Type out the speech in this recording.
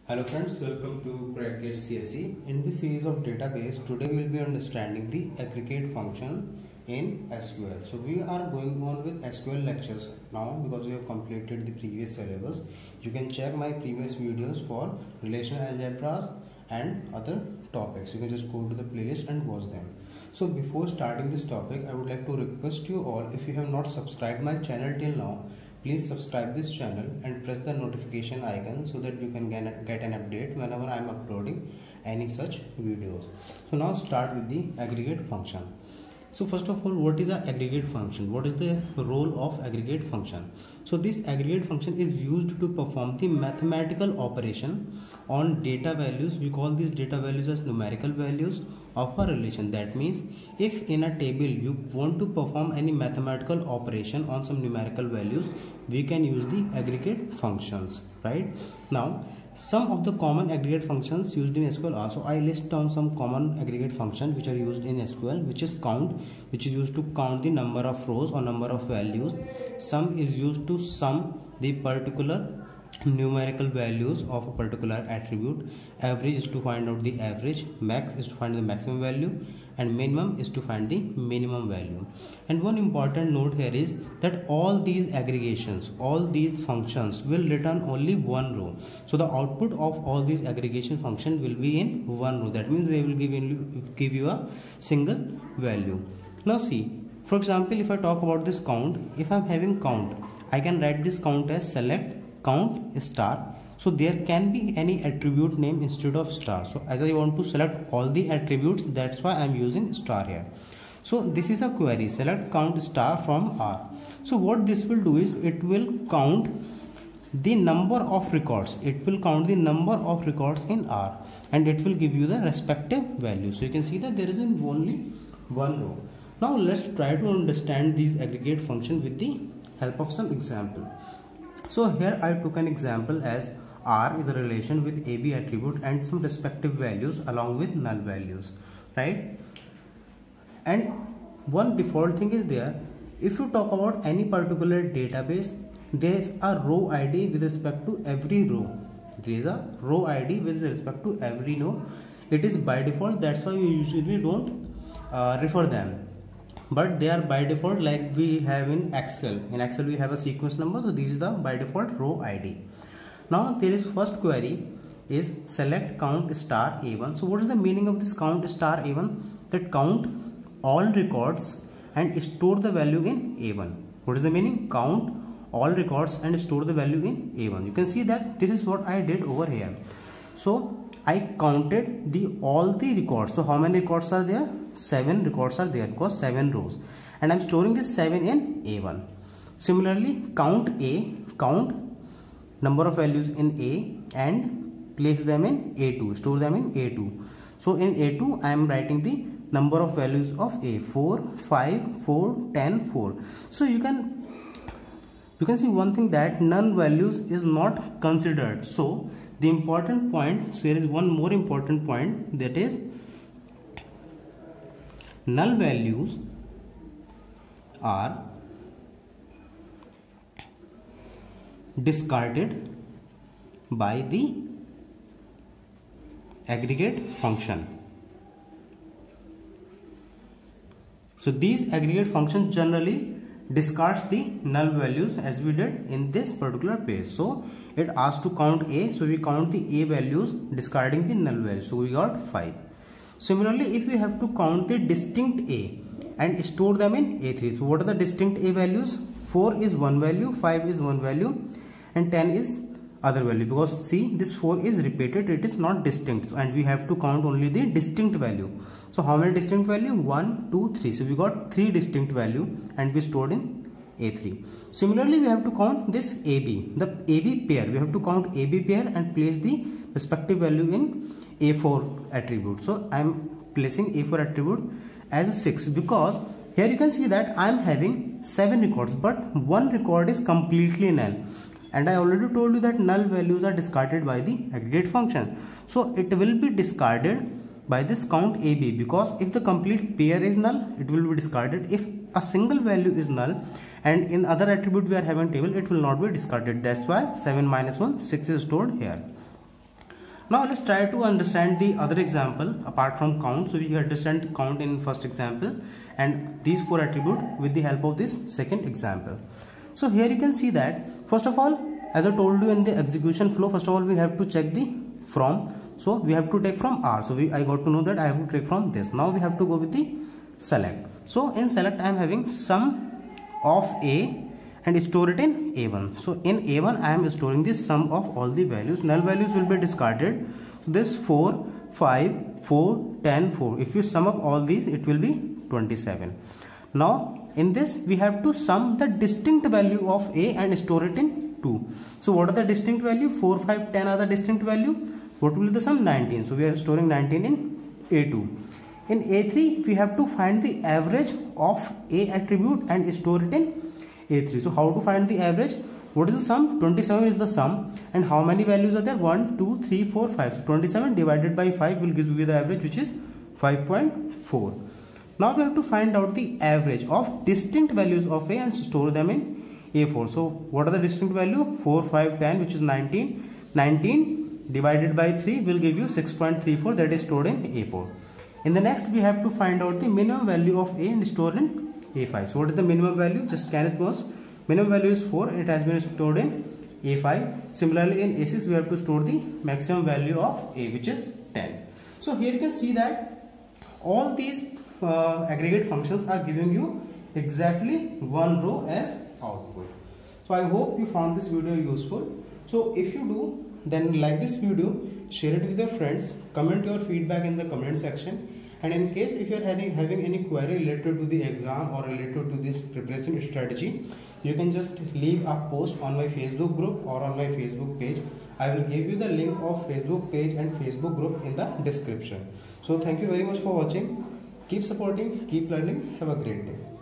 Hello friends, welcome to CreditGate CSE. In this series of database, today we will be understanding the aggregate function in SQL. So we are going on with SQL lectures now because we have completed the previous syllabus. You can check my previous videos for relational algebras and other topics. You can just go to the playlist and watch them. So before starting this topic, I would like to request you all, if you have not subscribed my channel till now, please subscribe this channel and press the notification icon so that you can get an update whenever I am uploading any such videos. So now start with the aggregate function. So first of all, what is an aggregate function? What is the role of aggregate function? So this aggregate function is used to perform the mathematical operation on data values. We call these data values as numerical values of a relation. That means if in a table you want to perform any mathematical operation on some numerical values, we can use the aggregate functions, right? Now some of the common aggregate functions used in SQL are, so I list down some common aggregate functions which are used in SQL, which is count, which is used to count the number of rows or number of values. Sum is used to sum the particular numerical values of a particular attribute. Average is to find out the average. Max is to find the maximum value, and minimum is to find the minimum value. And one important note here is that all these aggregations, all these functions will return only one row. So the output of all these aggregation function will be in one row. That means they will give you a single value. Now see, for example, if I talk about this count, if I am having count, I can write this count as select count star. So there can be any attribute name instead of star. So as I want to select all the attributes, that's why I'm using star here. So this is a query, select count star from R. So what this will do is it will count the number of records. It will count the number of records in R and it will give you the respective value. So you can see that there is only one row. Now let's try to understand these aggregate function with the help of some example. So here I took an example as R is a relation with AB attribute and some respective values along with null values, right? And one default thing is there. If you talk about any particular database, there is a row ID with respect to every row. There is a row ID with respect to every row. It is by default. That's why we usually don't refer them. But they are by default, like we have in Excel. In Excel we have a sequence number, so this is the by default row ID. Now there is first query is select count star A1. So what is the meaning of this count star A1? That count all records and store the value in A1. What is the meaning? Count all records and store the value in A1. You can see that this is what I did over here. So I counted all the records. So how many records are there? 7 records are there because 7 rows, and I'm storing this 7 in A1. Similarly, count A, count number of values in A and place them in A2, store them in A2. So in A2 I am writing the number of values of A, 4, 5, 4, 10, 4. So you can see one thing, that none values is not considered. So the important point, so there is one more important point, that is null values are discarded by the aggregate function. So these aggregate functions generally discards the null values as we did in this particular page. So it asks to count A, so we count the A values discarding the null values, so we got 5. Similarly, if we have to count the distinct A and store them in A3, so what are the distinct A values? 4 is one value, 5 is one value, and 10 is other value, because see, this 4 is repeated, it is not distinct, and we have to count only the distinct value. So how many distinct value? 1, 2, 3. So we got 3 distinct value and we stored in A3. Similarly, we have to count this AB, the AB pair. We have to count AB pair and place the respective value in A4 attribute. So I am placing A4 attribute as 6, because here you can see that I am having 7 records, but one record is completely null. And I already told you that null values are discarded by the aggregate function. So it will be discarded by this count AB, because if the complete pair is null, it will be discarded. If a single value is null and in other attribute we are having table, it will not be discarded. That's why 7 minus 1, 6 is stored here. Now let's try to understand the other example apart from count. So we understand the count in first example and these 4 attributes with the help of this second example. So here you can see that first of all, as I told you in the execution flow, first of all we have to check the from. So we have to take from R. So I got to know that I have to take from this. Now we have to go with the select. So in select I am having sum of A and store it in A1. So in A1 I am storing the sum of all the values. Null values will be discarded. So this 4, 5, 4, 10, 4. If you sum up all these, it will be 27. Now in this we have to sum the distinct value of A and store it in 2. So what are the distinct value? 4, 5, 10 are the distinct value. What will be the sum? 19. So we are storing 19 in A2. In A3 we have to find the average of A attribute and store it in A3. So how to find the average? What is the sum? 27 is the sum, and how many values are there? 1, 2, 3, 4, 5. So 27 divided by 5 will give you the average, which is 5.4. Now we have to find out the average of distinct values of A and store them in A4. So what are the distinct value? 4, 5, 10, which is 19. 19 divided by 3 will give you 6.34, that is stored in A4. In the next we have to find out the minimum value of A and store in A5. So what is the minimum value? Just scan it once. Minimum value is 4. It has been stored in A5. Similarly in A6 we have to store the maximum value of A, which is 10. So here you can see that all these aggregate functions are giving you exactly one row as output. So I hope you found this video useful. So if you do, then like this video, share it with your friends, comment your feedback in the comment section. And in case if you are having any query related to the exam or related to this preparation strategy, you can just leave a post on my Facebook group or on my Facebook page. I will give you the link of Facebook page and Facebook group in the description. So thank you very much for watching. Keep supporting, keep learning. Have a great day.